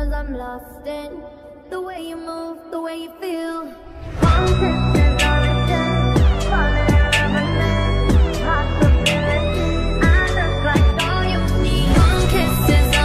'cause I'm lost in the way you move, the way you feel.